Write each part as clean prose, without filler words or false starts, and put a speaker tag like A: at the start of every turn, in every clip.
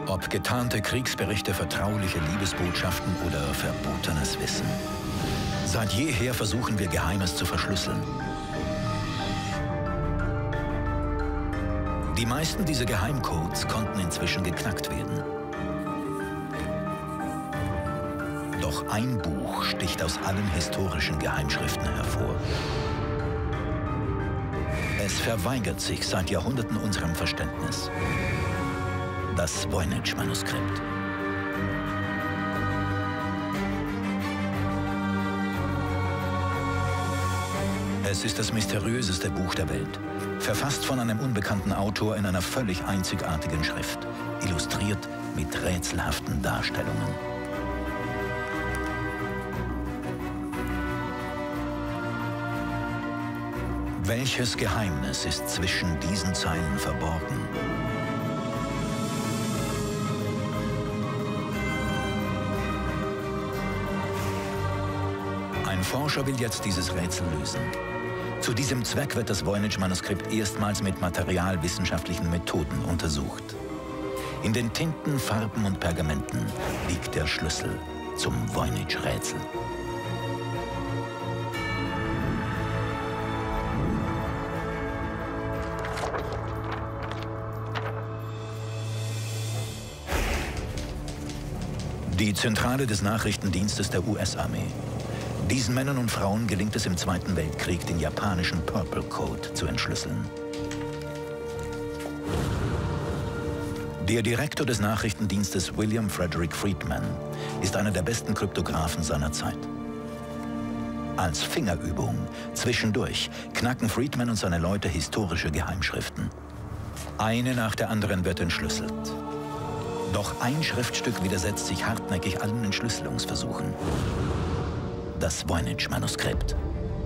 A: Ob getarnte Kriegsberichte, vertrauliche Liebesbotschaften oder verbotenes Wissen. Seit jeher versuchen wir, Geheimes zu verschlüsseln. Die meisten dieser Geheimcodes konnten inzwischen geknackt werden. Doch ein Buch sticht aus allen historischen Geheimschriften hervor. Es verweigert sich seit Jahrhunderten unserem Verständnis. Das Voynich-Manuskript. Es ist das mysteriöseste Buch der Welt. Verfasst von einem unbekannten Autor in einer völlig einzigartigen Schrift. Illustriert mit rätselhaften Darstellungen. Welches Geheimnis ist zwischen diesen Zeilen verborgen? Ein Forscher will jetzt dieses Rätsel lösen. Zu diesem Zweck wird das Voynich-Manuskript erstmals mit materialwissenschaftlichen Methoden untersucht. In den Tinten, Farben und Pergamenten liegt der Schlüssel zum Voynich-Rätsel. Die Zentrale des Nachrichtendienstes der US-Armee. Diesen Männern und Frauen gelingt es im Zweiten Weltkrieg, den japanischen Purple Code zu entschlüsseln. Der Direktor des Nachrichtendienstes William Frederick Friedman ist einer der besten Kryptographen seiner Zeit. Als Fingerübung zwischendurch knacken Friedman und seine Leute historische Geheimschriften. Eine nach der anderen wird entschlüsselt. Doch ein Schriftstück widersetzt sich hartnäckig allen Entschlüsselungsversuchen. Das Voynich-Manuskript.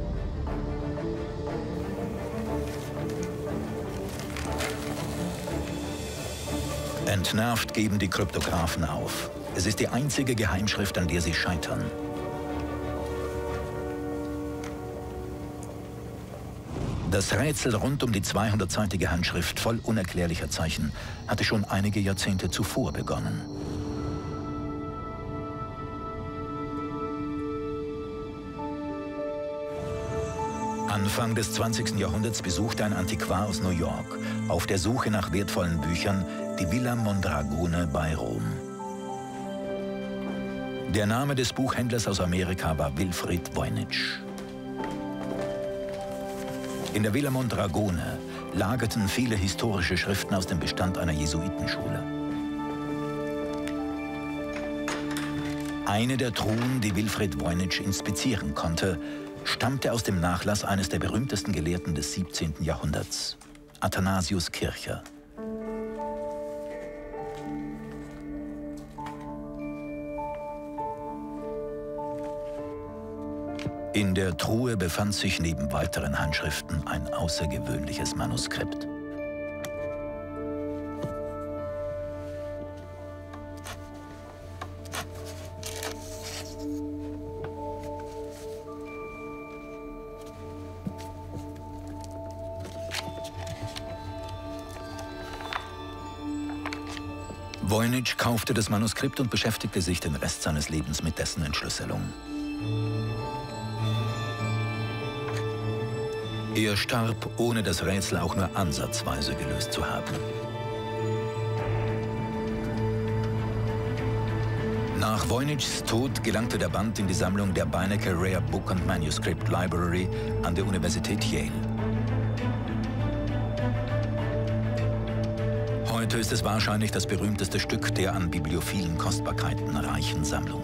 A: Entnervt geben die Kryptographen auf. Es ist die einzige Geheimschrift, an der sie scheitern. Das Rätsel rund um die 200-seitige Handschrift voll unerklärlicher Zeichen hatte schon einige Jahrzehnte zuvor begonnen. Anfang des 20. Jahrhunderts besuchte ein Antiquar aus New York auf der Suche nach wertvollen Büchern die Villa Mondragone bei Rom. Der Name des Buchhändlers aus Amerika war Wilfrid Voynich. In der Villa Mondragone lagerten viele historische Schriften aus dem Bestand einer Jesuitenschule. Eine der Truhen, die Wilfrid Voynich inspizieren konnte, stammte aus dem Nachlass eines der berühmtesten Gelehrten des 17. Jahrhunderts, Athanasius Kircher. In der Truhe befand sich neben weiteren Handschriften ein außergewöhnliches Manuskript. Voynich kaufte das Manuskript und beschäftigte sich den Rest seines Lebens mit dessen Entschlüsselung. Er starb, ohne das Rätsel auch nur ansatzweise gelöst zu haben. Nach Voynichs Tod gelangte der Band in die Sammlung der Beinecke Rare Book and Manuscript Library an der Universität Yale. Heute ist es wahrscheinlich das berühmteste Stück der an bibliophilen Kostbarkeiten reichen Sammlung.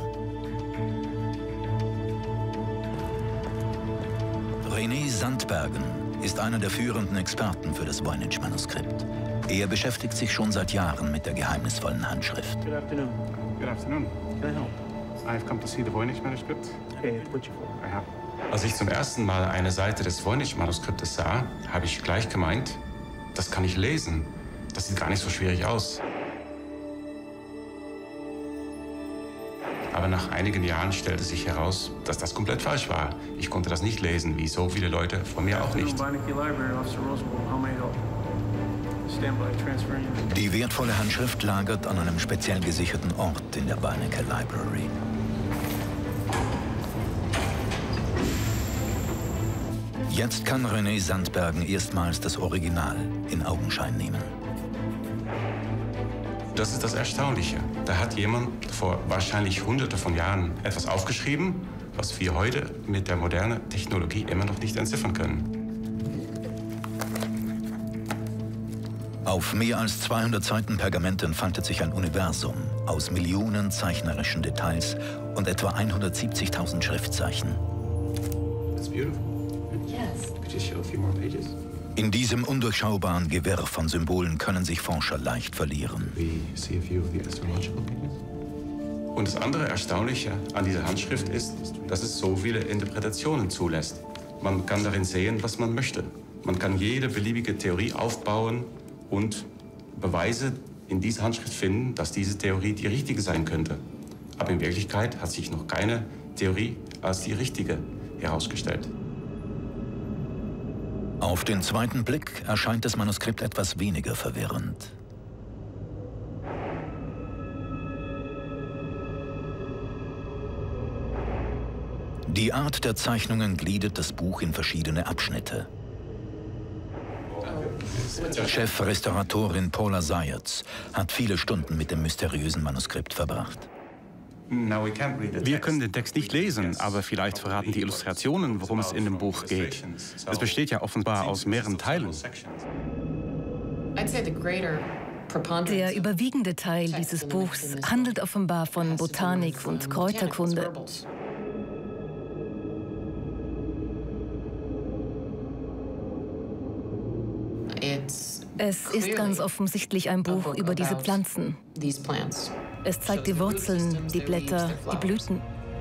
A: René Sandbergen ist einer der führenden Experten für das Voynich-Manuskript. Er beschäftigt sich schon seit Jahren mit der geheimnisvollen Handschrift.
B: Good afternoon.
C: Good afternoon.
B: Can I help?
C: I've come to see the Voynich-Manuskript.
B: Okay, put you forward.
C: I have. Als ich zum ersten Mal eine Seite des Voynich-Manuskriptes sah, habe ich gleich gemeint, das kann ich lesen. Das sieht gar nicht so schwierig aus. Aber nach einigen Jahren stellte sich heraus, dass das komplett falsch war. Ich konnte das nicht lesen, wie so viele Leute vor mir auch nicht.
A: Die wertvolle Handschrift lagert an einem speziell gesicherten Ort in der Beinecke Library. Jetzt kann René Sandbergen erstmals das Original in Augenschein nehmen.
C: Das ist das Erstaunliche. Da hat jemand vor wahrscheinlich Hunderte von Jahren etwas aufgeschrieben, was wir heute mit der modernen Technologie immer noch nicht entziffern können.
A: Auf mehr als 200 Seiten Pergament entfaltet sich ein Universum aus Millionen zeichnerischen Details und etwa 170.000 Schriftzeichen.
C: That's beautiful.
B: Yes.
C: Could you show a few more pages?
A: In diesem undurchschaubaren Gewirr von Symbolen können sich Forscher leicht verlieren.
C: We see a few of the astrological pages. Und das andere Erstaunliche an dieser Handschrift ist, dass es so viele Interpretationen zulässt. Man kann darin sehen, was man möchte. Man kann jede beliebige Theorie aufbauen und Beweise in dieser Handschrift finden, dass diese Theorie die richtige sein könnte. Aber in Wirklichkeit hat sich noch keine Theorie als die richtige herausgestellt.
A: Auf den zweiten Blick erscheint das Manuskript etwas weniger verwirrend. Die Art der Zeichnungen gliedert das Buch in verschiedene Abschnitte. Chefrestauratorin Paula Zayats hat viele Stunden mit dem mysteriösen Manuskript verbracht.
D: Wir können den Text nicht lesen, aber vielleicht verraten die Illustrationen, worum es in dem Buch geht. Es besteht ja offenbar aus mehreren Teilen.
B: Der überwiegende Teil dieses Buchs handelt offenbar von Botanik und Kräuterkunde. Es ist ganz offensichtlich ein Buch über diese Pflanzen. Es zeigt die Wurzeln, die Blätter, die Blüten.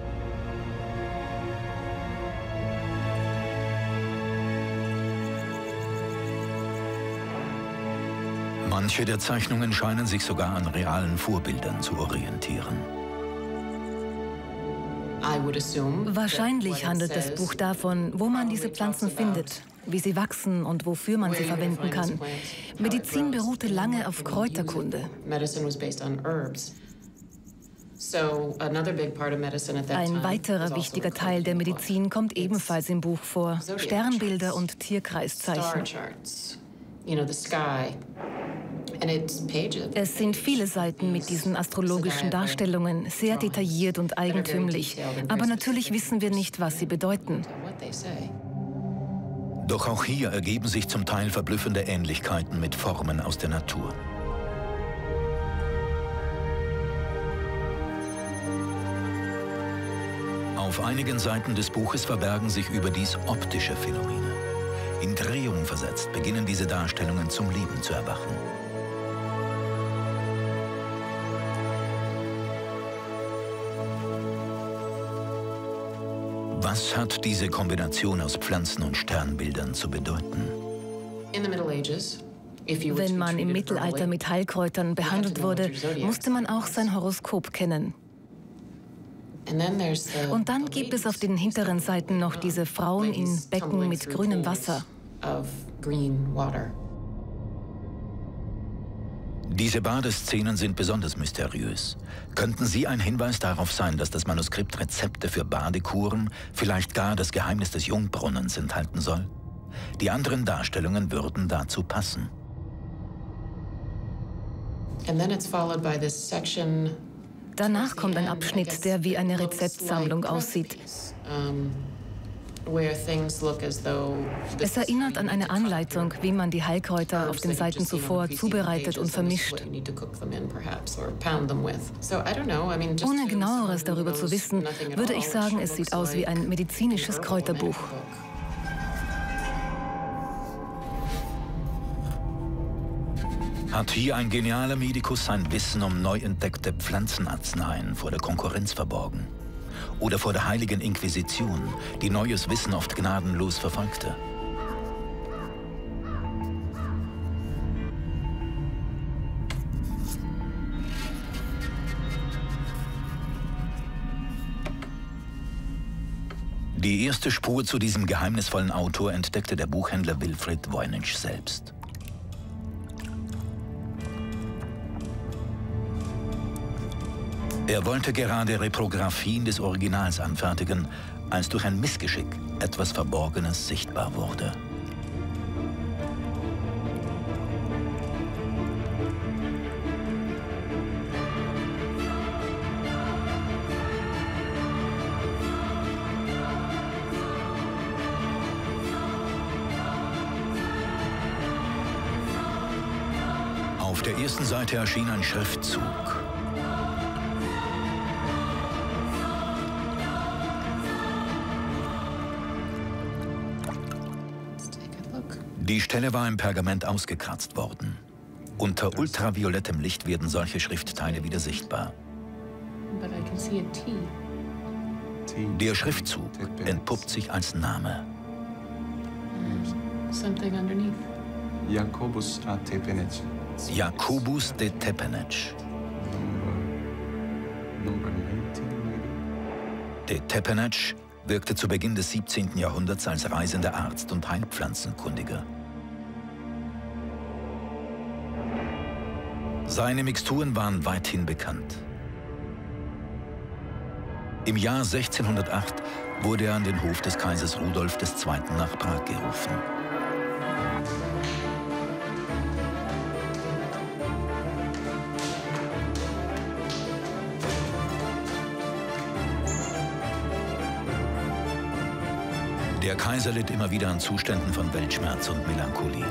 A: Manche der Zeichnungen scheinen sich sogar an realen Vorbildern zu orientieren.
B: Wahrscheinlich handelt das Buch davon, wo man diese Pflanzen findet, wie sie wachsen und wofür man sie verwenden kann. Medizin beruhte lange auf Kräuterkunde. Ein weiterer wichtiger Teil der Medizin kommt ebenfalls im Buch vor: Sternbilder und Tierkreiszeichen. Es sind viele Seiten mit diesen astrologischen Darstellungen, sehr detailliert und eigentümlich. Aber natürlich wissen wir nicht, was sie bedeuten.
A: Doch auch hier ergeben sich zum Teil verblüffende Ähnlichkeiten mit Formen aus der Natur. Auf einigen Seiten des Buches verbergen sich überdies optische Phänomene. In Drehung versetzt beginnen diese Darstellungen zum Leben zu erwachen. Was hat diese Kombination aus Pflanzen und Sternbildern zu bedeuten?
B: Wenn man im Mittelalter mit Heilkräutern behandelt wurde, musste man auch sein Horoskop kennen. Und dann gibt es auf den hinteren Seiten noch diese Frauen in Becken mit grünem Wasser.
A: Diese Badeszenen sind besonders mysteriös. Könnten sie ein Hinweis darauf sein, dass das Manuskript Rezepte für Badekuren, vielleicht gar das Geheimnis des Jungbrunnens enthalten soll? Die anderen Darstellungen würden dazu passen.
B: Danach kommt ein Abschnitt, der wie eine Rezeptsammlung aussieht. Es erinnert an eine Anleitung, wie man die Heilkräuter auf den Seiten zuvor zubereitet und vermischt. Ohne genaueres darüber zu wissen, würde ich sagen, es sieht aus wie ein medizinisches Kräuterbuch.
A: Hat hier ein genialer Medikus sein Wissen um neu entdeckte Pflanzenarzneien vor der Konkurrenz verborgen? Oder vor der Heiligen Inquisition, die neues Wissen oft gnadenlos verfolgte? Die erste Spur zu diesem geheimnisvollen Autor entdeckte der Buchhändler Wilfrid Voynich selbst. Er wollte gerade Reprographien des Originals anfertigen, als durch ein Missgeschick etwas Verborgenes sichtbar wurde. Auf der ersten Seite erschien ein Schriftzug. Die Stelle war im Pergament ausgekratzt worden. Unter ultraviolettem Licht werden solche Schriftteile wieder sichtbar. Der Schriftzug entpuppt sich als Name.
C: Jacobus a Tepenec.
A: Jacobus de Tepenec. De Tepenec wirkte zu Beginn des 17. Jahrhunderts als reisender Arzt und Heilpflanzenkundiger. Seine Mixturen waren weithin bekannt. Im Jahr 1608 wurde er an den Hof des Kaisers Rudolf II. Nach Prag gerufen. Der Kaiser litt immer wieder an Zuständen von Weltschmerz und Melancholie.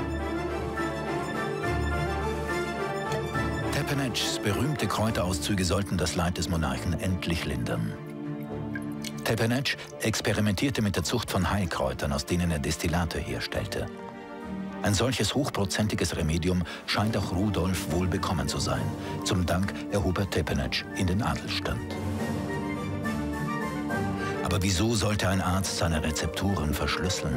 A: Tepenec's berühmte Kräuterauszüge sollten das Leid des Monarchen endlich lindern. Tepenec experimentierte mit der Zucht von Heilkräutern, aus denen er Destillate herstellte. Ein solches hochprozentiges Remedium scheint auch Rudolf wohl bekommen zu sein. Zum Dank erhob er Tepenec in den Adelsstand. Aber wieso sollte ein Arzt seine Rezepturen verschlüsseln?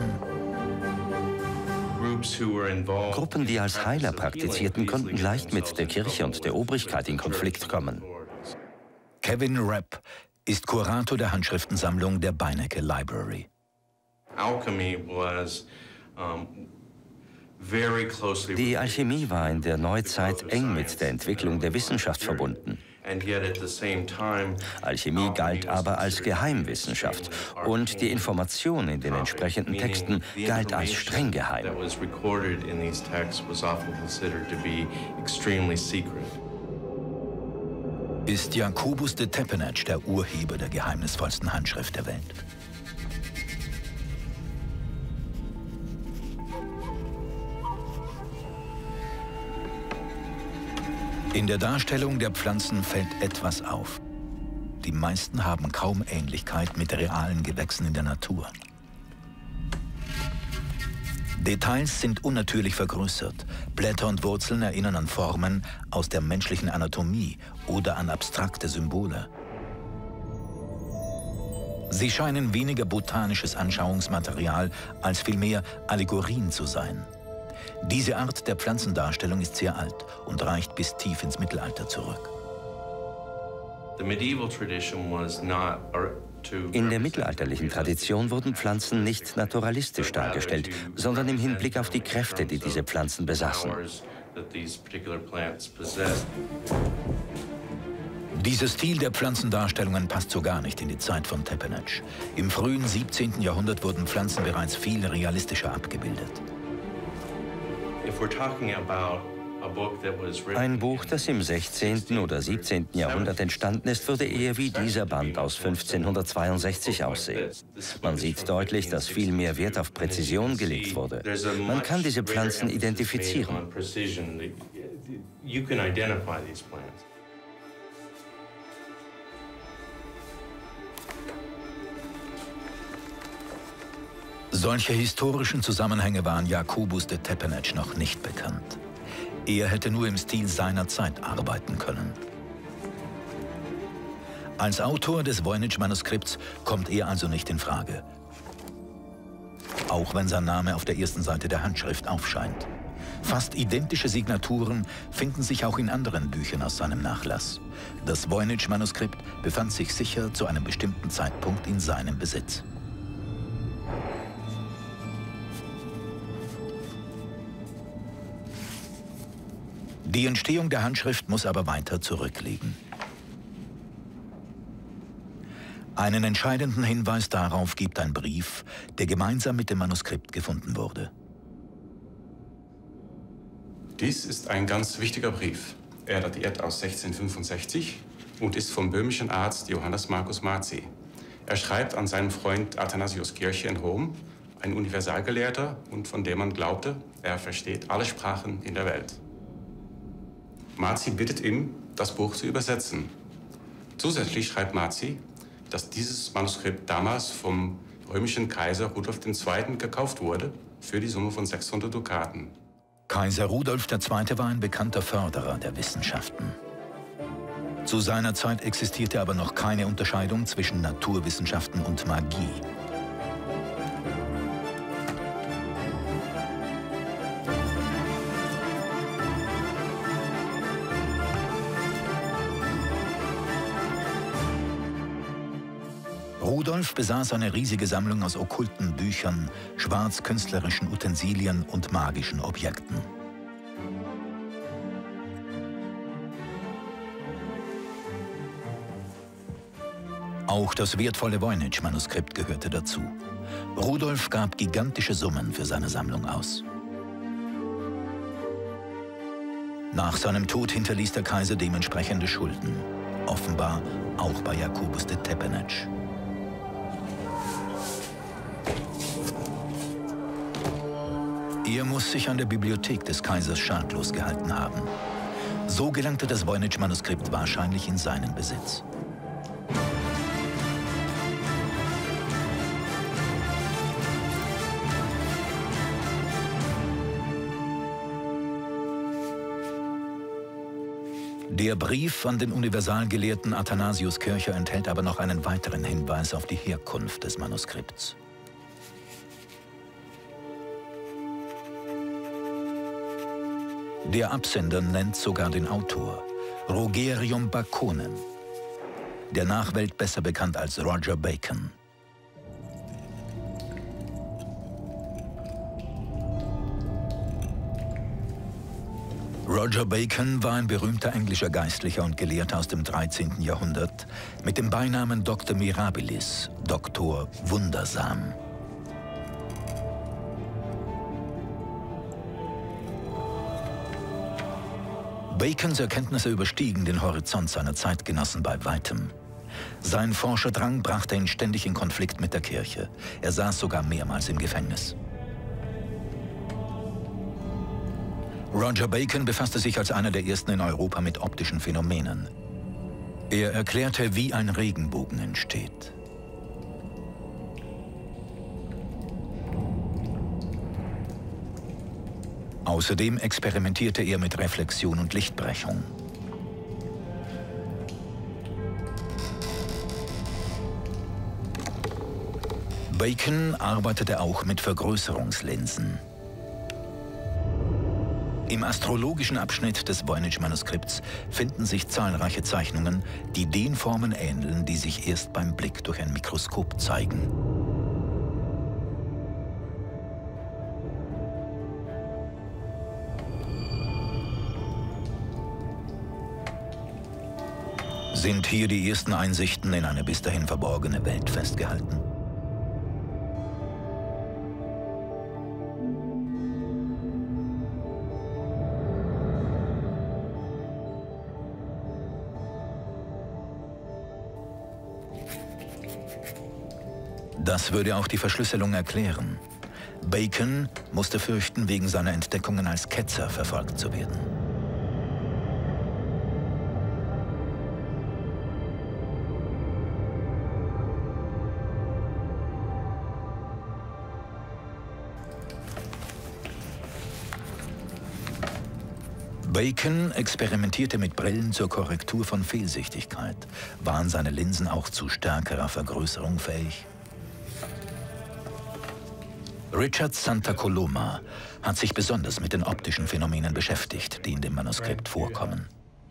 E: Gruppen, die als Heiler praktizierten, konnten leicht mit der Kirche und der Obrigkeit in Konflikt kommen.
A: Kevin Rapp ist Kurator der Handschriftensammlung der Beinecke Library.
E: Die Alchemie war in der Neuzeit eng mit der Entwicklung der Wissenschaft verbunden. Alchemie galt aber als Geheimwissenschaft und die Information in den entsprechenden Texten galt als streng geheim.
A: Ist Jacobus de Tepenec der Urheber der geheimnisvollsten Handschrift der Welt? In der Darstellung der Pflanzen fällt etwas auf. Die meisten haben kaum Ähnlichkeit mit realen Gewächsen in der Natur. Details sind unnatürlich vergrößert. Blätter und Wurzeln erinnern an Formen aus der menschlichen Anatomie oder an abstrakte Symbole. Sie scheinen weniger botanisches Anschauungsmaterial als vielmehr Allegorien zu sein. Diese Art der Pflanzendarstellung ist sehr alt und reicht bis tief ins Mittelalter zurück.
E: In der mittelalterlichen Tradition wurden Pflanzen nicht naturalistisch dargestellt, sondern im Hinblick auf die Kräfte, die diese Pflanzen besaßen.
A: Dieser Stil der Pflanzendarstellungen passt so gar nicht in die Zeit von Tepenec. Im frühen 17. Jahrhundert wurden Pflanzen bereits viel realistischer abgebildet.
E: Ein Buch, das im 16. oder 17. Jahrhundert entstanden ist, würde eher wie dieser Band aus 1562 aussehen. Man sieht deutlich, dass viel mehr Wert auf Präzision gelegt wurde. Man kann diese Pflanzen identifizieren.
A: Solche historischen Zusammenhänge waren Jacobus de Tepenec noch nicht bekannt. Er hätte nur im Stil seiner Zeit arbeiten können. Als Autor des Voynich-Manuskripts kommt er also nicht in Frage. Auch wenn sein Name auf der ersten Seite der Handschrift aufscheint. Fast identische Signaturen finden sich auch in anderen Büchern aus seinem Nachlass. Das Voynich-Manuskript befand sich sicher zu einem bestimmten Zeitpunkt in seinem Besitz. Die Entstehung der Handschrift muss aber weiter zurückliegen. Einen entscheidenden Hinweis darauf gibt ein Brief, der gemeinsam mit dem Manuskript gefunden wurde.
C: Dies ist ein ganz wichtiger Brief. Er datiert aus 1665 und ist vom böhmischen Arzt Johannes Marcus Marci. Er schreibt an seinen Freund Athanasius Kirche in Rom, ein Universalgelehrter und von dem man glaubte, er versteht alle Sprachen in der Welt. Marci bittet ihn, das Buch zu übersetzen. Zusätzlich schreibt Marci, dass dieses Manuskript damals vom römischen Kaiser Rudolf II. Gekauft wurde für die Summe von 600 Dukaten.
A: Kaiser Rudolf II. War ein bekannter Förderer der Wissenschaften. Zu seiner Zeit existierte aber noch keine Unterscheidung zwischen Naturwissenschaften und Magie. Rudolf besaß eine riesige Sammlung aus okkulten Büchern, schwarzkünstlerischen Utensilien und magischen Objekten. Auch das wertvolle Voynich-Manuskript gehörte dazu. Rudolf gab gigantische Summen für seine Sammlung aus. Nach seinem Tod hinterließ der Kaiser dementsprechende Schulden. Offenbar auch bei Jakobus de Tepenec. Er muss sich an der Bibliothek des Kaisers schadlos gehalten haben. So gelangte das Voynich-Manuskript wahrscheinlich in seinen Besitz. Der Brief an den Universalgelehrten Athanasius Kircher enthält aber noch einen weiteren Hinweis auf die Herkunft des Manuskripts. Der Absender nennt sogar den Autor, Rogerium Baconem, der Nachwelt besser bekannt als Roger Bacon. Roger Bacon war ein berühmter englischer Geistlicher und Gelehrter aus dem 13. Jahrhundert mit dem Beinamen Dr. Mirabilis, Doktor Wundersam. Bacons Erkenntnisse überstiegen den Horizont seiner Zeitgenossen bei weitem. Sein Forscherdrang brachte ihn ständig in Konflikt mit der Kirche. Er saß sogar mehrmals im Gefängnis. Roger Bacon befasste sich als einer der ersten in Europa mit optischen Phänomenen. Er erklärte, wie ein Regenbogen entsteht. Außerdem experimentierte er mit Reflexion und Lichtbrechung. Bacon arbeitete auch mit Vergrößerungslinsen. Im astrologischen Abschnitt des Voynich-Manuskripts finden sich zahlreiche Zeichnungen, die den Formen ähneln, die sich erst beim Blick durch ein Mikroskop zeigen. Sind hier die ersten Einsichten in eine bis dahin verborgene Welt festgehalten? Das würde auch die Verschlüsselung erklären. Bacon musste fürchten, wegen seiner Entdeckungen als Ketzer verfolgt zu werden. Bacon experimentierte mit Brillen zur Korrektur von Fehlsichtigkeit. Waren seine Linsen auch zu stärkerer Vergrößerung fähig? Richard Santa Coloma hat sich besonders mit den optischen Phänomenen beschäftigt, die in dem Manuskript vorkommen.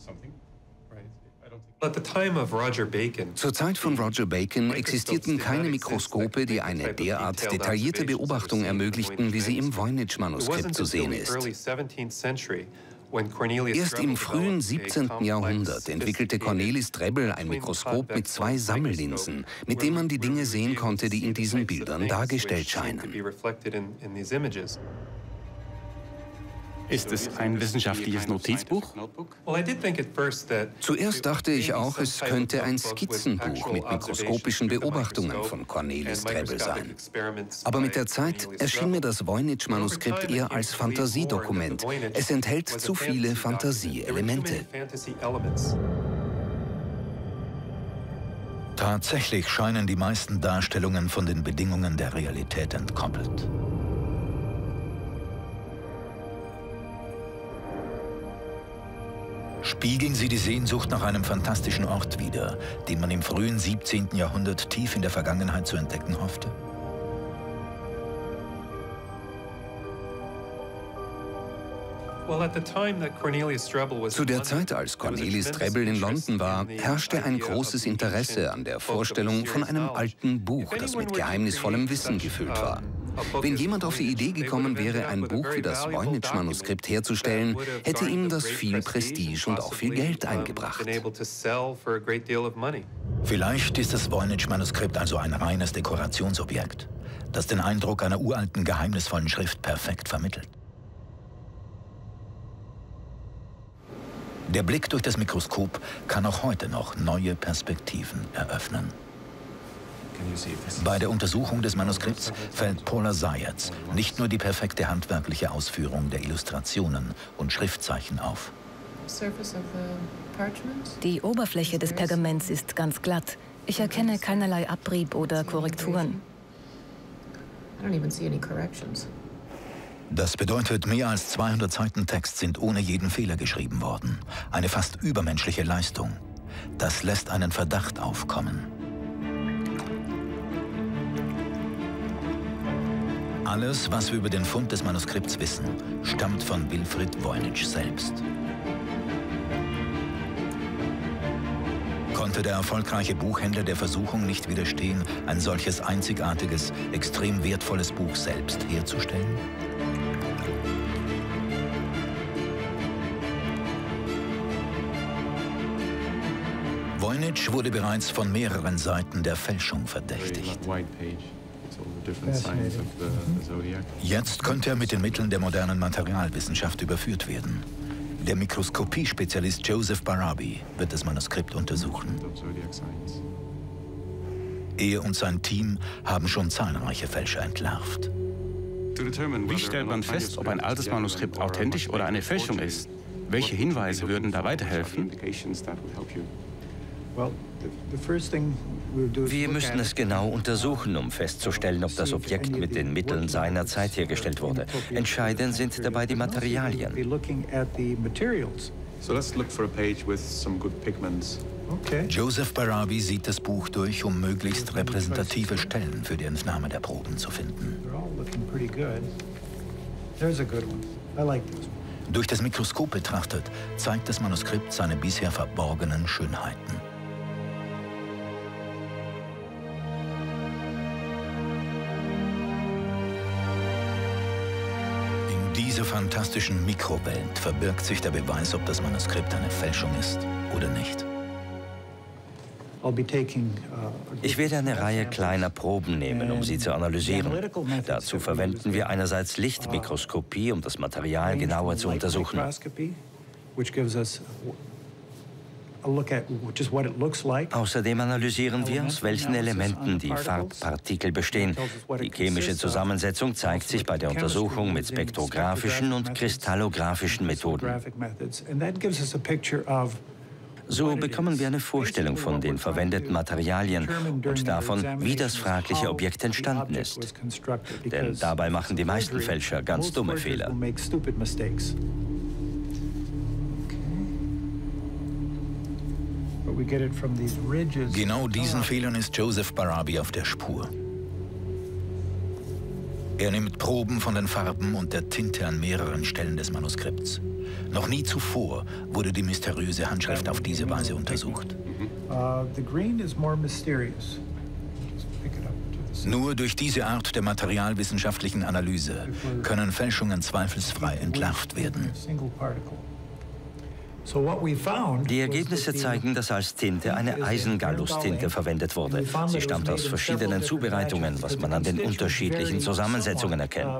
F: Zur Zeit von Roger Bacon existierten keine Mikroskope, die eine derart detaillierte Beobachtung ermöglichten, wie sie im Voynich-Manuskript zu sehen ist. Erst im frühen 17. Jahrhundert entwickelte Cornelis Drebbel ein Mikroskop mit 2 Sammellinsen, mit dem man die Dinge sehen konnte, die in diesen Bildern dargestellt scheinen.
D: Ist es ein wissenschaftliches Notizbuch?
F: Zuerst dachte ich auch, es könnte ein Skizzenbuch mit mikroskopischen Beobachtungen von Cornelis Drebbel sein. Aber mit der Zeit erschien mir das Voynich-Manuskript eher als Fantasiedokument. Es enthält zu viele Fantasieelemente.
A: Tatsächlich scheinen die meisten Darstellungen von den Bedingungen der Realität entkoppelt. Spiegeln sie die Sehnsucht nach einem fantastischen Ort wider, den man im frühen 17. Jahrhundert tief in der Vergangenheit zu entdecken hoffte?
F: Zu der Zeit, als Cornelis Drebbel in London war, herrschte ein großes Interesse an der Vorstellung von einem alten Buch, das mit geheimnisvollem Wissen gefüllt war. Wenn jemand auf die Idee gekommen wäre, ein Buch wie das Voynich-Manuskript herzustellen, hätte ihm das viel Prestige und auch viel Geld eingebracht.
A: Vielleicht ist das Voynich-Manuskript also ein reines Dekorationsobjekt, das den Eindruck einer uralten, geheimnisvollen Schrift perfekt vermittelt. Der Blick durch das Mikroskop kann auch heute noch neue Perspektiven eröffnen. Bei der Untersuchung des Manuskripts fällt Paula Zayats nicht nur die perfekte handwerkliche Ausführung der Illustrationen und Schriftzeichen auf.
B: Die Oberfläche des Pergaments ist ganz glatt. Ich erkenne keinerlei Abrieb oder Korrekturen.
A: Das bedeutet, mehr als 200 Seiten Text sind ohne jeden Fehler geschrieben worden. Eine fast übermenschliche Leistung. Das lässt einen Verdacht aufkommen. Alles, was wir über den Fund des Manuskripts wissen, stammt von Wilfrid Voynich selbst. Konnte der erfolgreiche Buchhändler der Versuchung nicht widerstehen, ein solches einzigartiges, extrem wertvolles Buch selbst herzustellen? Voynich wurde bereits von mehreren Seiten der Fälschung verdächtigt. Jetzt könnte er mit den Mitteln der modernen Materialwissenschaft überführt werden. Der Mikroskopie-Spezialist Joseph Barabi wird das Manuskript untersuchen. Er und sein Team haben schon zahlreiche Fälscher entlarvt.
D: Wie stellt man fest, ob ein altes Manuskript authentisch oder eine Fälschung ist? Welche Hinweise würden da weiterhelfen?
E: Wir müssen es genau untersuchen, um festzustellen, ob das Objekt mit den Mitteln seiner Zeit hergestellt wurde. Entscheidend sind dabei die Materialien.
A: Joseph Barabi sieht das Buch durch, um möglichst repräsentative Stellen für die Entnahme der Proben zu finden. Durch das Mikroskop betrachtet, zeigt das Manuskript seine bisher verborgenen Schönheiten. In dieser fantastischen Mikrowelt verbirgt sich der Beweis, ob das Manuskript eine Fälschung ist oder nicht.
E: Ich werde eine Reihe kleiner Proben nehmen, um sie zu analysieren. Dazu verwenden wir einerseits Lichtmikroskopie, um das Material genauer zu untersuchen. Außerdem analysieren wir, aus welchen Elementen die Farbpartikel bestehen. Die chemische Zusammensetzung zeigt sich bei der Untersuchung mit spektrographischen und kristallographischen Methoden. So bekommen wir eine Vorstellung von den verwendeten Materialien und davon, wie das fragliche Objekt entstanden ist. Denn dabei machen die meisten Fälscher ganz dumme Fehler.
A: Genau diesen Fehlern ist Joseph Barabi auf der Spur. Er nimmt Proben von den Farben und der Tinte an mehreren Stellen des Manuskripts. Noch nie zuvor wurde die mysteriöse Handschrift auf diese Weise untersucht. Nur durch diese Art der materialwissenschaftlichen Analyse können Fälschungen zweifelsfrei entlarvt werden.
E: Die Ergebnisse zeigen, dass als Tinte eine Eisengallus-Tinte verwendet wurde. Sie stammt aus verschiedenen Zubereitungen, was man an den unterschiedlichen Zusammensetzungen erkennt.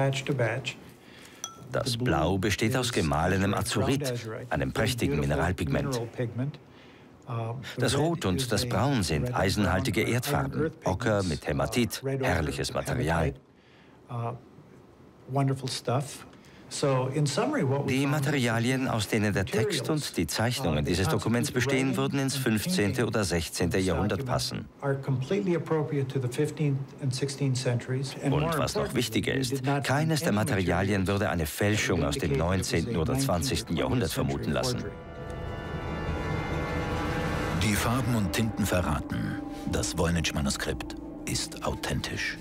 E: Das Blau besteht aus gemahlenem Azurit, einem prächtigen Mineralpigment. Das Rot und das Braun sind eisenhaltige Erdfarben, Ocker mit Hämatit, herrliches Material. Die Materialien, aus denen der Text und die Zeichnungen dieses Dokuments bestehen, würden ins 15. oder 16. Jahrhundert passen. Und was noch wichtiger ist, keines der Materialien würde eine Fälschung aus dem 19. oder 20. Jahrhundert vermuten lassen.
A: Die Farben und Tinten verraten, das Voynich-Manuskript ist authentisch.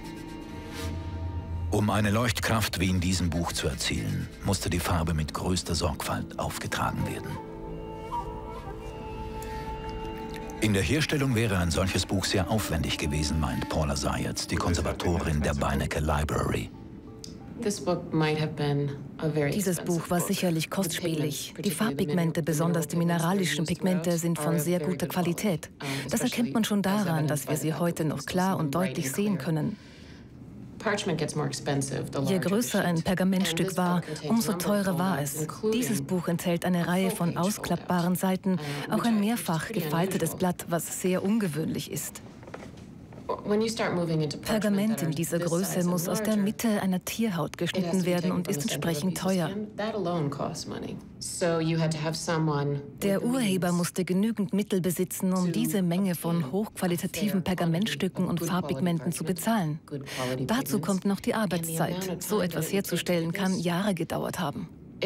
A: Um eine Leuchtkraft wie in diesem Buch zu erzielen, musste die Farbe mit größter Sorgfalt aufgetragen werden. In der Herstellung wäre ein solches Buch sehr aufwendig gewesen, meint Paula Zayats, die Konservatorin der Beinecke Library.
B: Dieses Buch war sicherlich kostspielig. Die Farbpigmente, besonders die mineralischen Pigmente, sind von sehr guter Qualität. Das erkennt man schon daran, dass wir sie heute noch klar und deutlich sehen können. Je größer ein Pergamentstück war, umso teurer war es. Dieses Buch enthält eine Reihe von ausklappbaren Seiten, auch ein mehrfach gefaltetes Blatt, was sehr ungewöhnlich ist. Pergament in dieser Größe muss aus der Mitte einer Tierhaut geschnitten werden und ist entsprechend teuer. Der Urheber musste genügend Mittel besitzen, um diese Menge von hochqualitativen Pergamentstücken und Farbpigmenten zu bezahlen. Dazu kommt noch die Arbeitszeit. So etwas herzustellen kann Jahre gedauert haben.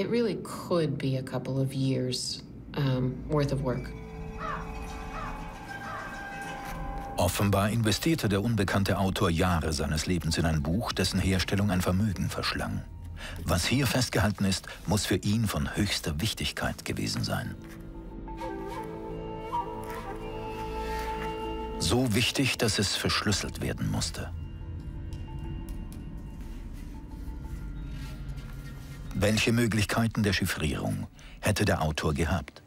A: Offenbar investierte der unbekannte Autor Jahre seines Lebens in ein Buch, dessen Herstellung ein Vermögen verschlang. Was hier festgehalten ist, muss für ihn von höchster Wichtigkeit gewesen sein. So wichtig, dass es verschlüsselt werden musste. Welche Möglichkeiten der Chiffrierung hätte der Autor gehabt?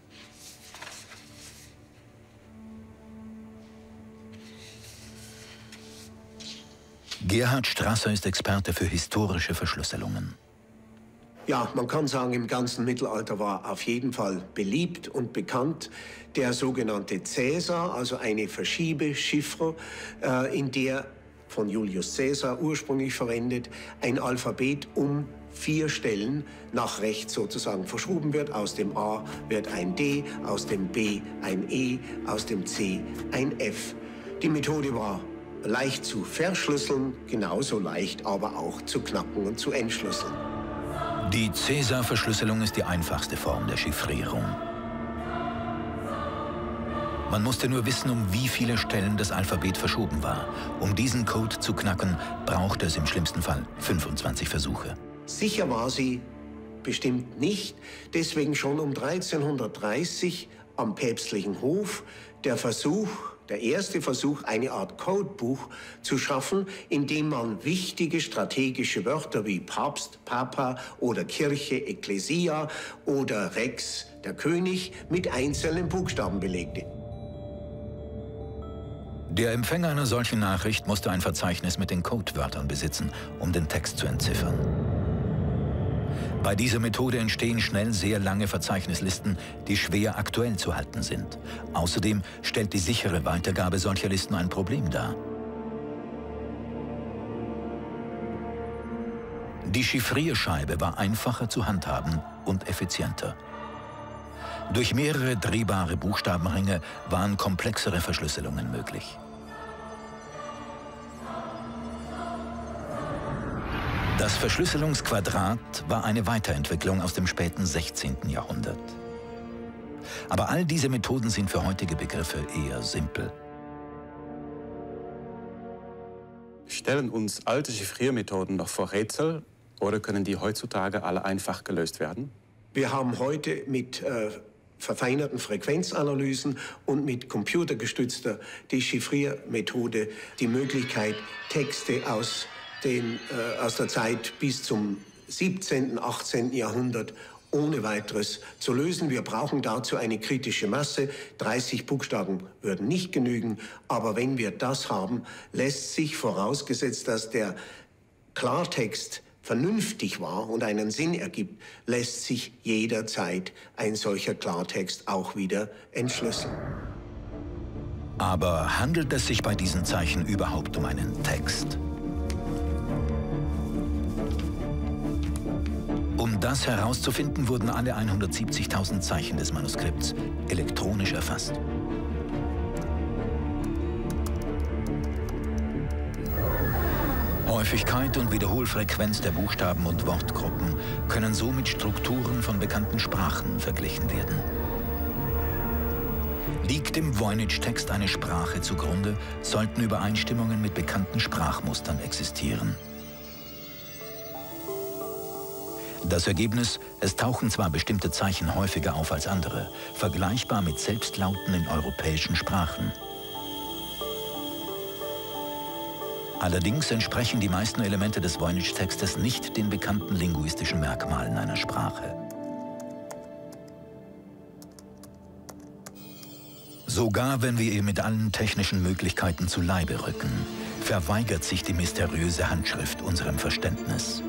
A: Gerhard Strasser ist Experte für historische Verschlüsselungen.
G: Ja, man kann sagen, im ganzen Mittelalter war auf jeden Fall beliebt und bekannt der sogenannte Caesar, also eine Verschiebechiffre, in der von Julius Caesar ursprünglich verwendet, ein Alphabet um 4 Stellen nach rechts sozusagen verschoben wird. Aus dem A wird ein D, aus dem B ein E, aus dem C ein F. Die Methode war leicht zu verschlüsseln, genauso leicht aber auch zu knacken und zu entschlüsseln.
A: Die Caesar-Verschlüsselung ist die einfachste Form der Chiffrierung. Man musste nur wissen, um wie viele Stellen das Alphabet verschoben war. Um diesen Code zu knacken, brauchte es im schlimmsten Fall 25 Versuche.
G: Sicher war sie bestimmt nicht, deswegen schon um 1330 am päpstlichen Hof der erste Versuch, eine Art Codebuch zu schaffen, in dem man wichtige strategische Wörter wie Papst, Papa oder Kirche, Ekklesia oder Rex, der König, mit einzelnen Buchstaben belegte.
A: Der Empfänger einer solchen Nachricht musste ein Verzeichnis mit den Codewörtern besitzen, um den Text zu entziffern. Bei dieser Methode entstehen schnell sehr lange Verzeichnislisten, die schwer aktuell zu halten sind. Außerdem stellt die sichere Weitergabe solcher Listen ein Problem dar. Die Chiffrierscheibe war einfacher zu handhaben und effizienter. Durch mehrere drehbare Buchstabenringe waren komplexere Verschlüsselungen möglich. Das Verschlüsselungsquadrat war eine Weiterentwicklung aus dem späten 16. Jahrhundert. Aber all diese Methoden sind für heutige Begriffe eher simpel.
C: Stellen uns alte Chiffriermethoden noch vor Rätsel oder können die heutzutage alle einfach gelöst werden?
G: Wir haben heute mit verfeinerten Frequenzanalysen und mit computergestützter Dechiffriermethode die Möglichkeit, Texte aus der Zeit bis zum 17., 18. Jahrhundert ohne weiteres zu lösen. Wir brauchen dazu eine kritische Masse. 30 Buchstaben würden nicht genügen. Aber wenn wir das haben, lässt sich, vorausgesetzt, dass der Klartext vernünftig war und einen Sinn ergibt, lässt sich jederzeit ein solcher Klartext auch wieder entschlüsseln.
A: Aber handelt es sich bei diesen Zeichen überhaupt um einen Text? Um das herauszufinden, wurden alle 170.000 Zeichen des Manuskripts elektronisch erfasst. Häufigkeit und Wiederholfrequenz der Buchstaben und Wortgruppen können so mit Strukturen von bekannten Sprachen verglichen werden. Liegt dem Voynich-Text eine Sprache zugrunde, sollten Übereinstimmungen mit bekannten Sprachmustern existieren. Das Ergebnis: Es tauchen zwar bestimmte Zeichen häufiger auf als andere, vergleichbar mit Selbstlauten in europäischen Sprachen. Allerdings entsprechen die meisten Elemente des Voynich-Textes nicht den bekannten linguistischen Merkmalen einer Sprache. Sogar wenn wir ihr mit allen technischen Möglichkeiten zu Leibe rücken, verweigert sich die mysteriöse Handschrift unserem Verständnis.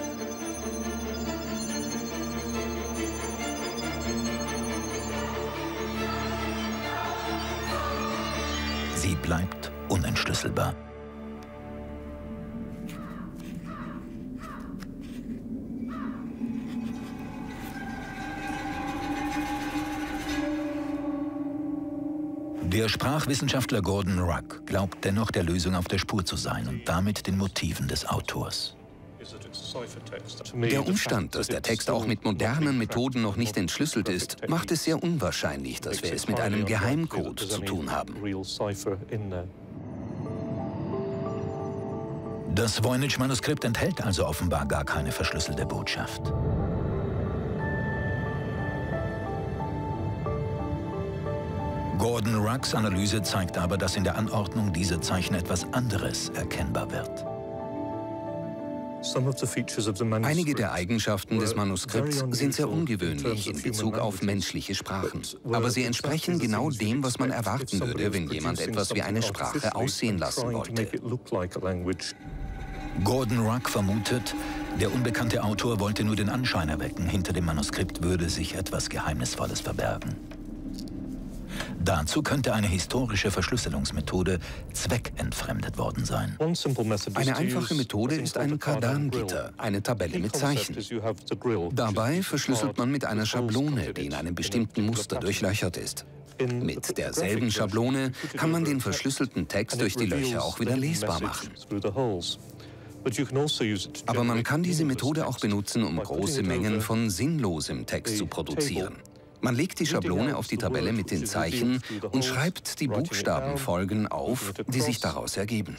A: Sie bleibt unentschlüsselbar. Der Sprachwissenschaftler Gordon Ruck glaubt dennoch, der Lösung auf der Spur zu sein und damit den Motiven des Autors.
F: Der Umstand, dass der Text auch mit modernen Methoden noch nicht entschlüsselt ist, macht es sehr unwahrscheinlich, dass wir es mit einem Geheimcode zu tun haben.
A: Das Voynich-Manuskript enthält also offenbar gar keine verschlüsselte Botschaft. Gordon Rucks Analyse zeigt aber, dass in der Anordnung dieser Zeichen etwas anderes erkennbar wird.
F: Einige der Eigenschaften des Manuskripts sind sehr ungewöhnlich in Bezug auf menschliche Sprachen. Aber sie entsprechen genau dem, was man erwarten würde, wenn jemand etwas wie eine Sprache aussehen lassen wollte.
A: Gordon Ruck vermutet, der unbekannte Autor wollte nur den Anschein erwecken, hinter dem Manuskript würde sich etwas Geheimnisvolles verbergen. Dazu könnte eine historische Verschlüsselungsmethode zweckentfremdet worden sein.
F: Eine einfache Methode ist ein Kardangitter, eine Tabelle mit Zeichen. Dabei verschlüsselt man mit einer Schablone, die in einem bestimmten Muster durchlöchert ist. Mit derselben Schablone kann man den verschlüsselten Text durch die Löcher auch wieder lesbar machen. Aber man kann diese Methode auch benutzen, um große Mengen von sinnlosem Text zu produzieren. Man legt die Schablone auf die Tabelle mit den Zeichen und schreibt die Buchstabenfolgen auf, die sich daraus ergeben.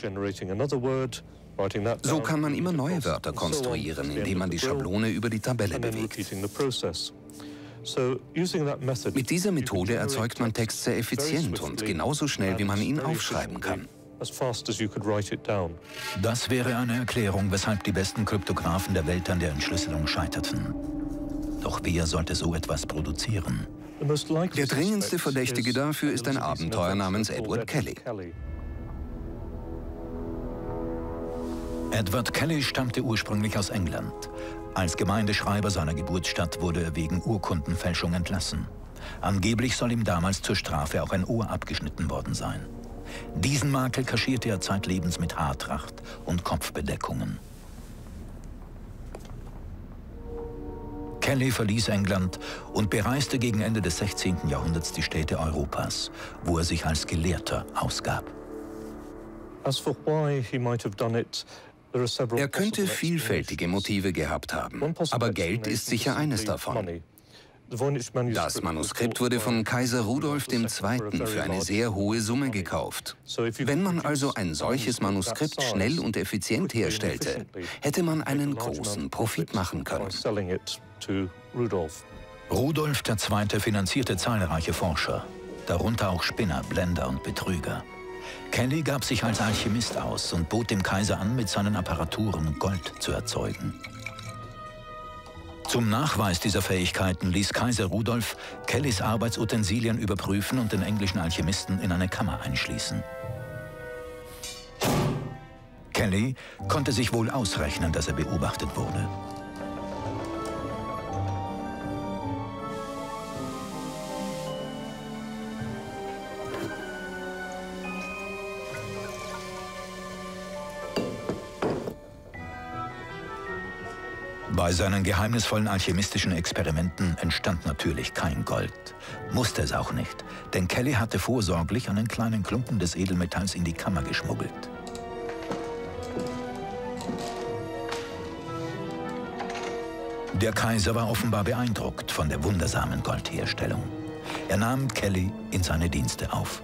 F: So kann man immer neue Wörter konstruieren, indem man die Schablone über die Tabelle bewegt. Mit dieser Methode erzeugt man Text sehr effizient und genauso schnell, wie man ihn aufschreiben kann.
A: Das wäre eine Erklärung, weshalb die besten Kryptographen der Welt an der Entschlüsselung scheiterten. Doch wer sollte so etwas produzieren?
F: Der dringendste Verdächtige dafür ist ein Abenteuer namens Edward Kelly.
A: Edward Kelly stammte ursprünglich aus England. Als Gemeindeschreiber seiner Geburtsstadt wurde er wegen Urkundenfälschung entlassen. Angeblich soll ihm damals zur Strafe auch ein Ohr abgeschnitten worden sein. Diesen Makel kaschierte er zeitlebens mit Haartracht und Kopfbedeckungen. Kelly verließ England und bereiste gegen Ende des 16. Jahrhunderts die Städte Europas, wo er sich als Gelehrter ausgab.
F: Er könnte vielfältige Motive gehabt haben, aber Geld ist sicher eines davon. Das Manuskript wurde von Kaiser Rudolf II. Für eine sehr hohe Summe gekauft. Wenn man also ein solches Manuskript schnell und effizient herstellte, hätte man einen großen Profit machen können.
A: Rudolf II. Finanzierte zahlreiche Forscher, darunter auch Spinner, Blender und Betrüger. Kelly gab sich als Alchemist aus und bot dem Kaiser an, mit seinen Apparaturen Gold zu erzeugen. Zum Nachweis dieser Fähigkeiten ließ Kaiser Rudolf Kellys Arbeitsutensilien überprüfen und den englischen Alchemisten in eine Kammer einschließen. Kelly konnte sich wohl ausrechnen, dass er beobachtet wurde. Bei seinen geheimnisvollen alchemistischen Experimenten entstand natürlich kein Gold. Musste es auch nicht, denn Kelly hatte vorsorglich einen kleinen Klumpen des Edelmetalls in die Kammer geschmuggelt. Der Kaiser war offenbar beeindruckt von der wundersamen Goldherstellung. Er nahm Kelly in seine Dienste auf.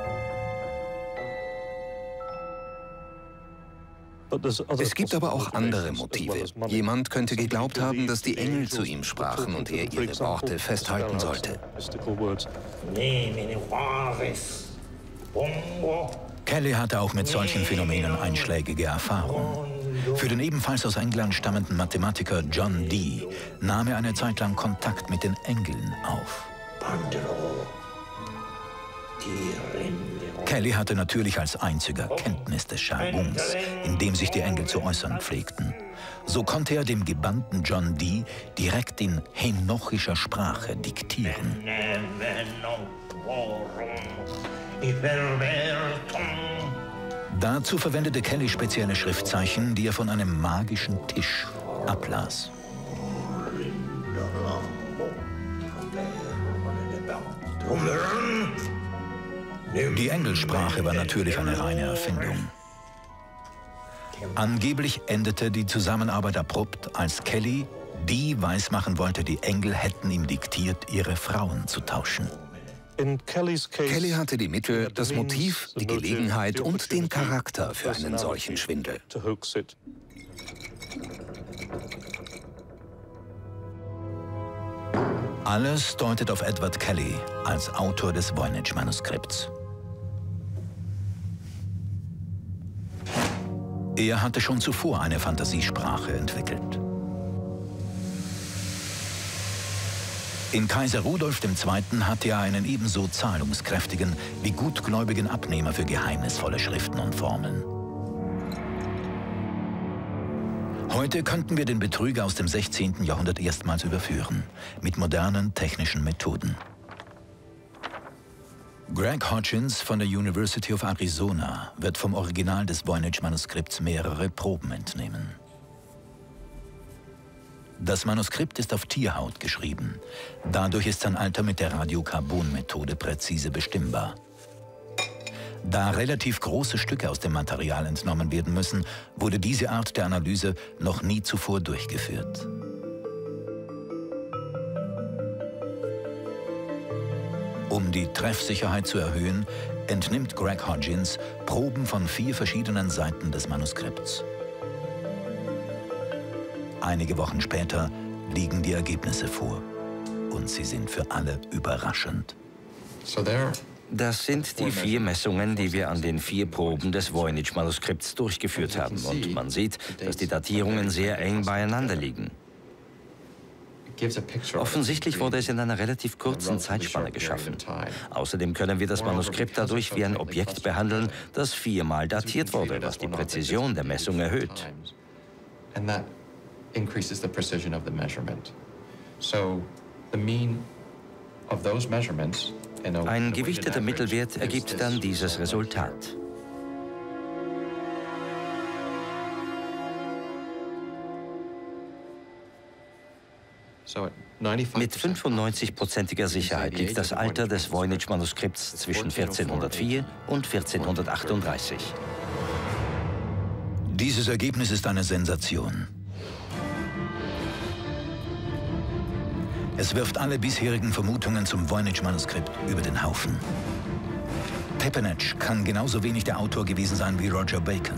F: Es gibt aber auch andere Motive. Jemand könnte geglaubt haben, dass die Engel zu ihm sprachen und er ihre Worte festhalten sollte.
A: Kelly hatte auch mit solchen Phänomenen einschlägige Erfahrung. Für den ebenfalls aus England stammenden Mathematiker John Dee nahm er eine Zeit lang Kontakt mit den Engeln auf. Kelly hatte natürlich als einziger Kenntnis des Jargons, in dem sich die Engel zu äußern pflegten. So konnte er dem gebannten John Dee direkt in henochischer Sprache diktieren. Dazu verwendete Kelly spezielle Schriftzeichen, die er von einem magischen Tisch ablas. Die Engelsprache war natürlich eine reine Erfindung. Angeblich endete die Zusammenarbeit abrupt, als Kelly Dee weismachen wollte, die Engel hätten ihm diktiert, ihre Frauen zu tauschen.
F: Kelly hatte die Mittel, das Motiv, die Gelegenheit und den Charakter für einen solchen Schwindel.
A: Alles deutet auf Edward Kelly als Autor des Voynich-Manuskripts. Er hatte schon zuvor eine Fantasiesprache entwickelt. In Kaiser Rudolf II. Hatte er einen ebenso zahlungskräftigen wie gutgläubigen Abnehmer für geheimnisvolle Schriften und Formeln. Heute könnten wir den Betrüger aus dem 16. Jahrhundert erstmals überführen, mit modernen technischen Methoden. Greg Hodgins von der University of Arizona wird vom Original des Voynich-Manuskripts mehrere Proben entnehmen. Das Manuskript ist auf Tierhaut geschrieben. Dadurch ist sein Alter mit der Radiokarbon-Methode präzise bestimmbar. Da relativ große Stücke aus dem Material entnommen werden müssen, wurde diese Art der Analyse noch nie zuvor durchgeführt. Um die Treffsicherheit zu erhöhen, entnimmt Greg Hodgins Proben von 4 verschiedenen Seiten des Manuskripts. Einige Wochen später liegen die Ergebnisse vor. Und sie sind für alle überraschend.
E: Das sind die 4 Messungen, die wir an den 4 Proben des Voynich-Manuskripts durchgeführt haben. Und man sieht, dass die Datierungen sehr eng beieinander liegen. Offensichtlich wurde es in einer relativ kurzen Zeitspanne geschaffen. Außerdem können wir das Manuskript dadurch wie ein Objekt behandeln, das 4-mal datiert wurde, was die Präzision der Messung erhöht. Ein gewichteter Mittelwert ergibt dann dieses Resultat. Mit 95%iger Sicherheit liegt das Alter des Voynich-Manuskripts zwischen 1404 und 1438.
A: Dieses Ergebnis ist eine Sensation. Es wirft alle bisherigen Vermutungen zum Voynich-Manuskript über den Haufen. Pepinatch kann genauso wenig der Autor gewesen sein wie Roger Bacon.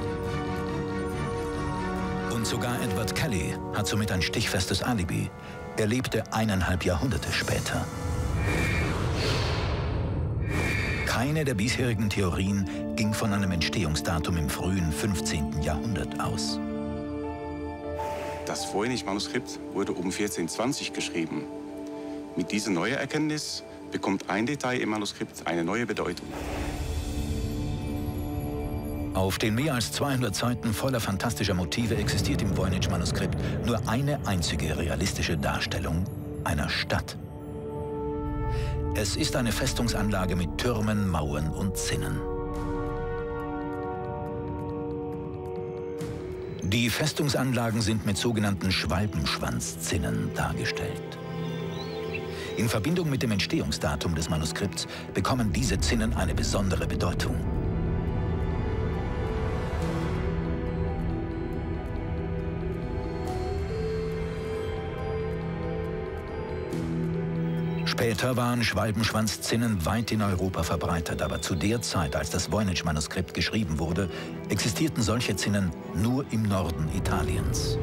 A: Und sogar Edward Kelly hat somit ein stichfestes Alibi. Er lebte 1,5 Jahrhunderte später. Keine der bisherigen Theorien ging von einem Entstehungsdatum im frühen 15. Jahrhundert aus.
C: Das Voynich-Manuskript wurde um 1420 geschrieben. Mit dieser neuen Erkenntnis bekommt ein Detail im Manuskript eine neue Bedeutung.
A: Auf den mehr als 200 Seiten voller fantastischer Motive existiert im Voynich-Manuskript nur eine einzige realistische Darstellung einer Stadt. Es ist eine Festungsanlage mit Türmen, Mauern und Zinnen. Die Festungsanlagen sind mit sogenannten Schwalbenschwanzzinnen dargestellt. In Verbindung mit dem Entstehungsdatum des Manuskripts bekommen diese Zinnen eine besondere Bedeutung. Später waren Schwalbenschwanzzinnen weit in Europa verbreitet, aber zu der Zeit, als das Voynich-Manuskript geschrieben wurde, existierten solche Zinnen nur im Norden Italiens.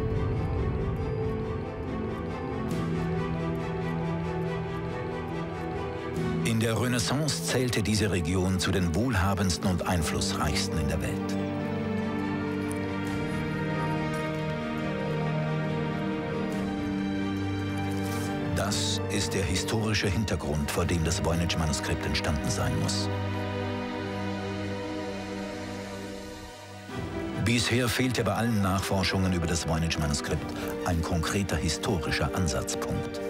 A: In der Renaissance zählte diese Region zu den wohlhabendsten und einflussreichsten in der Welt. Das ist der historische Hintergrund, vor dem das Voynich-Manuskript entstanden sein muss. Bisher fehlte bei allen Nachforschungen über das Voynich-Manuskript ein konkreter historischer Ansatzpunkt.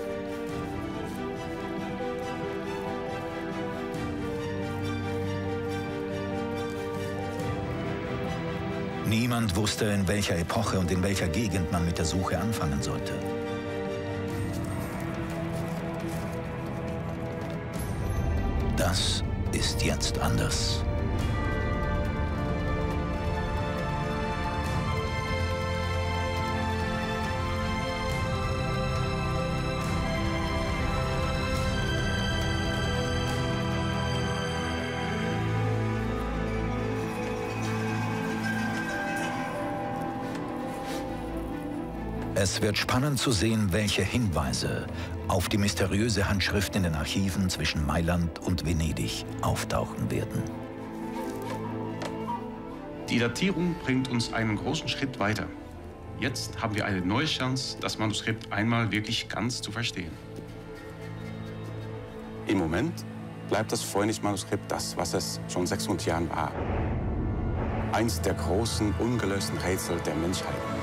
A: Niemand wusste, in welcher Epoche und in welcher Gegend man mit der Suche anfangen sollte. Das ist jetzt anders. Es wird spannend zu sehen, welche Hinweise auf die mysteriöse Handschrift in den Archiven zwischen Mailand und Venedig auftauchen werden.
C: Die Datierung bringt uns einen großen Schritt weiter. Jetzt haben wir eine neue Chance, das Manuskript einmal wirklich ganz zu verstehen. Im Moment bleibt das Voynich-Manuskript das, was es schon 600 Jahren war. Eins der großen, ungelösten Rätsel der Menschheit.